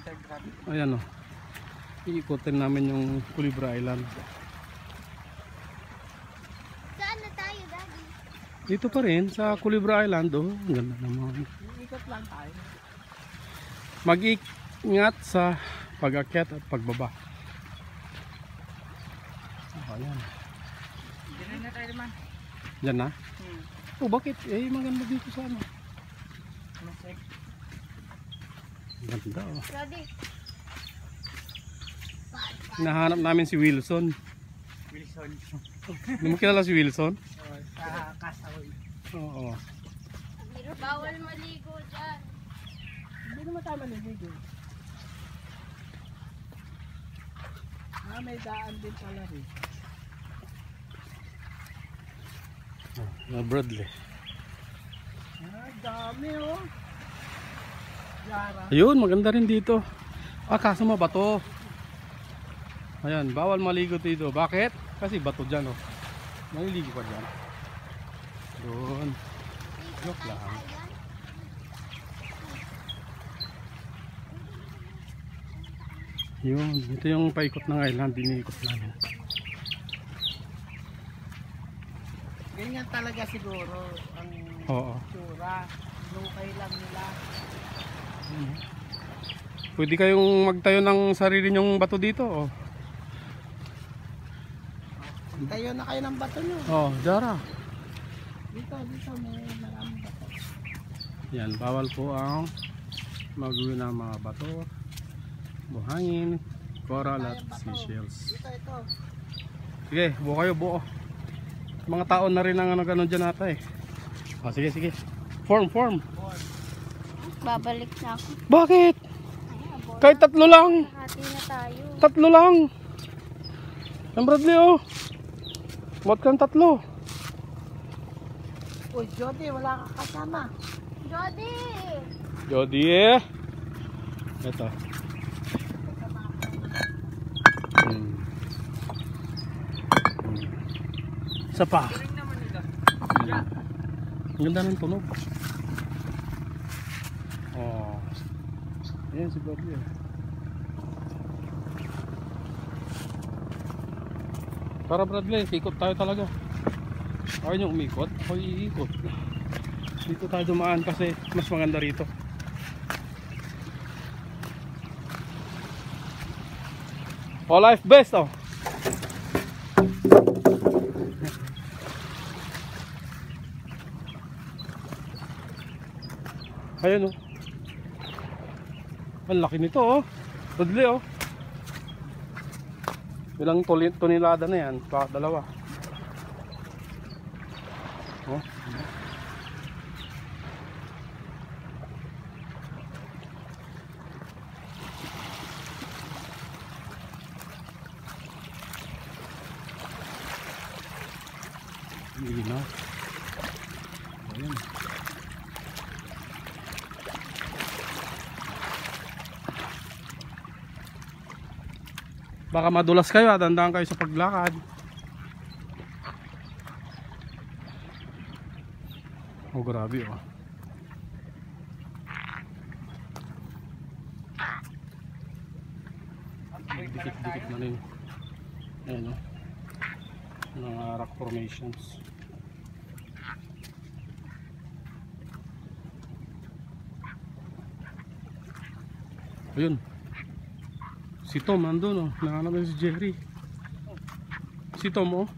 Ayan o. Iikutin namin yung Culebra Island. Saan na tayo, Daddy? Dito pa rin sa Culebra Island. Oh, ang ganda naman. Ikot lang tayo. Mag-ingat sa pag-akyat at pagbaba. Ayan. Diyan na tayo naman. Diyan na? Oh, bakit? Eh, maganda dito sa ano. Ganda oh. Daddy. Hinahanap namin si Wilson. Wilson. Hindi mo kilala si Wilson? Sa Castaway. Oo. Bawal maligo dyan. Hindi naman tayo maliligo. May daan din pala rin. Bradley. Dami oh. Yara. Ayun, maganda rin dito. Ah, kaso mabato. Ayan, bawal maligo dito. Bakit? Kasi bato dyan oh. Maliligo ka dyan. Doon. Joke lang. Yun, ito yung paikot ng island, diniikot namin. Ganyan talaga siguro ang tsura. Lukay lang nila. Pwede kayong magtayo ng sarili nyong bato dito oh. Tayo na kayo ng bato nyo. Oh, Jara. Dito may maraming bato. Yan, bawal po ang mag-uwi ng mga bato, buhangin, coral at seashells. Ito. Sige, buo kayo, buo. Mga taon na rin ang ano ganon dyan ata eh. Oh, sige. Form. Babalik na ako. Bakit? Kahit tatlo lang. Hati na tayo. Tatlo lang. Ang Bradley oh. Ba't kang tatlo? Uy, Jody, wala ka kasama. Jody eh. Ito. Isa pa. Ang ganda ng tunog. Oh. Ayan si Bradley. Tara Bradley, ikot tayo talaga. Ayaw nyo umikot, ako iikot. Dito tayo dumaan kasi mas maganda rito. Oh, life best oh. Ayan oh. Ang laki nito oh. Bradley oh. Ilang tonelada na yan? Baka dalawa. Oh. Hindi na. Ayan. Baka madulas kayo, tandaan kayo sa paglakad. Oh, grabe oh. Dikit-dikit na rin. Ayan oh. Mga rock formations. Ayun. Si Tom andun oh. Nahanap na si Jerry. Si Tom oh.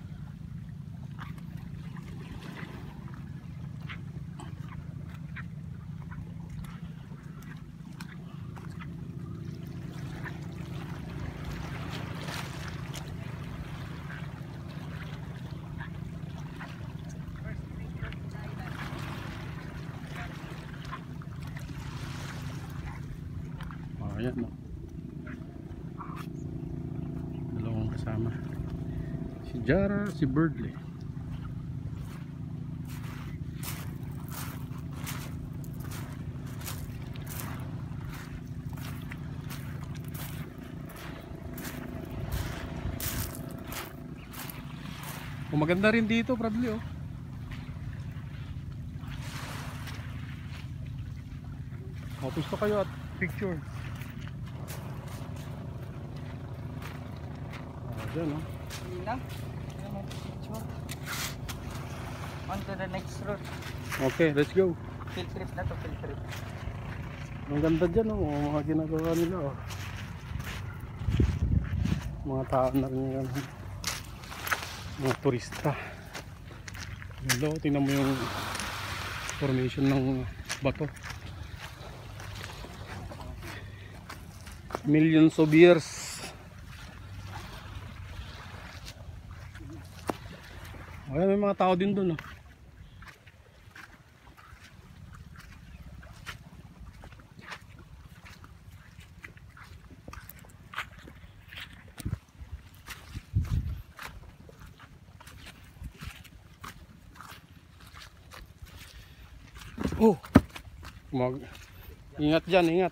Ayan oh. Dalawang kasama. Si Jara, si Bradley. Oh, maganda rin dito, Bradley oh. Oh, gusto kayo at picture. Diyan, oh. Hindi na. On to the next route. Okay, let's go. Field trip na to, field trip. Ang ganda dyan, oh. Mga ginagawa nila, oh. Mga tao na rin yan. Mga turista. Hello, tingnan mo yung formation ng bato. Millions of years. Ayan, may mga tao din dun, oh. Oh, ingat dyan, ingat.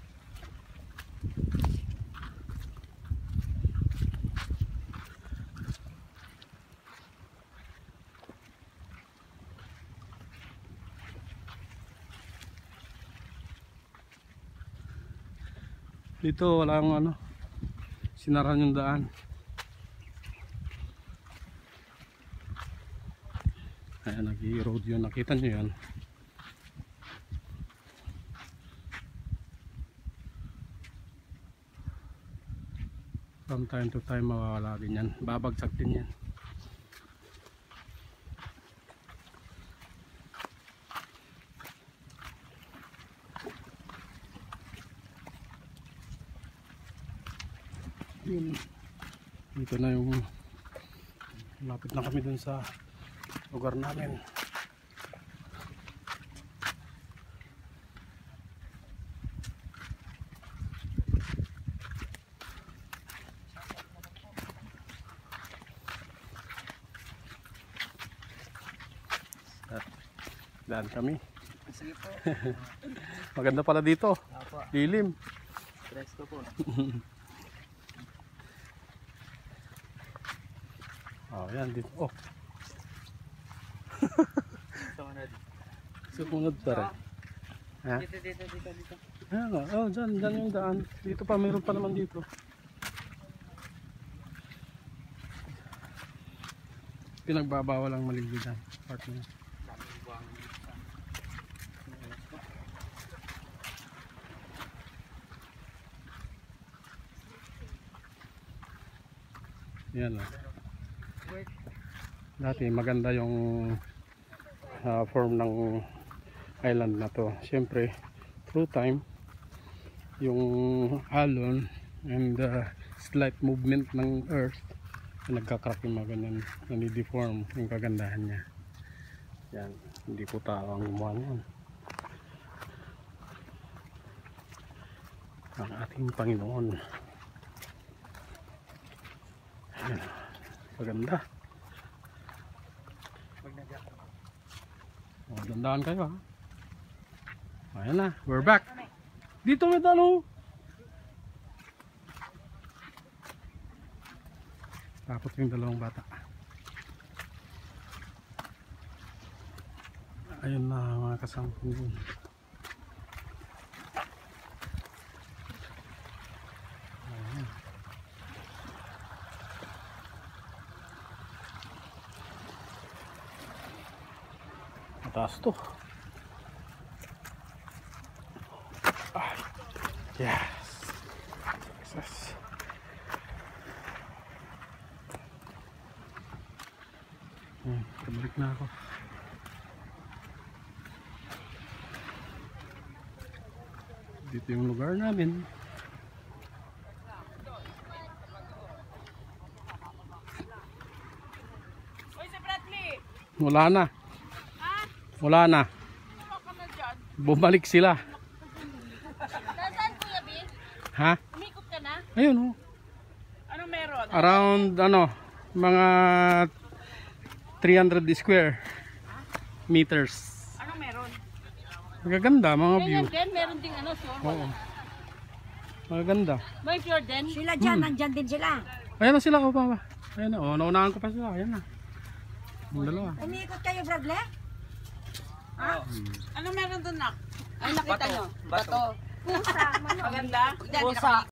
Dito walang ano, sinaran yung daan. Ayan, nag-i-road yun, nakita nyo yan. From time to time mawawala din yan, babagsak din yan. Yun. Dito na yung lapit na kami dun sa lugar namin. Daan kami. Sige po. Maganda pala dito. Apo. Lilim. Presto po. Oh, yan dito. Oh, Sumunod. sumunod pa rin. Ha? Dito. Ayan, oh, dyan yung daan. Dito pa, mayroon pa naman dito. Pinagbabawal ang maligo dyan. Part na yan. Yan lang. Dati maganda yung form ng island na to. Siyempre through time yung alon and slight movement ng earth nagka-crack yung mga ganyan, nanideform yung kagandahan niya. Yan, hindi po tao ang gumawa niyan. Ang ating Panginoon. Ayan, maganda. Oh, dandahan kayo, ha. Ayan na, we're back. Dito may talo. Tapos yung dalawang bata. Ayun na mga kasama ko dun. Ayan. Mataas to. Ay, yes. Yes. Pabalik na ako. Dito yung lugar namin. Wala na. Wala na. Bumalik sila. Nasaan Kuya Bin? Ha? Umikot ka na? Ayun, oh. Ano meron? Around ano, mga 300 square meters. Ano meron? Magaganda mga view. Ganyan din, meron ding ano, sure. Oo. Magaganda. May pure din? Sila dyan, nandyan din sila. Ayan na sila, oh, papa. Ayan na, oh, naunahan ko pa sila. Ayan na. Yung dalawa. Umiikot kayo, Bradley? Ano meron doon, nak? Ay, nakita nyo? Bato. Maganda? Pusa.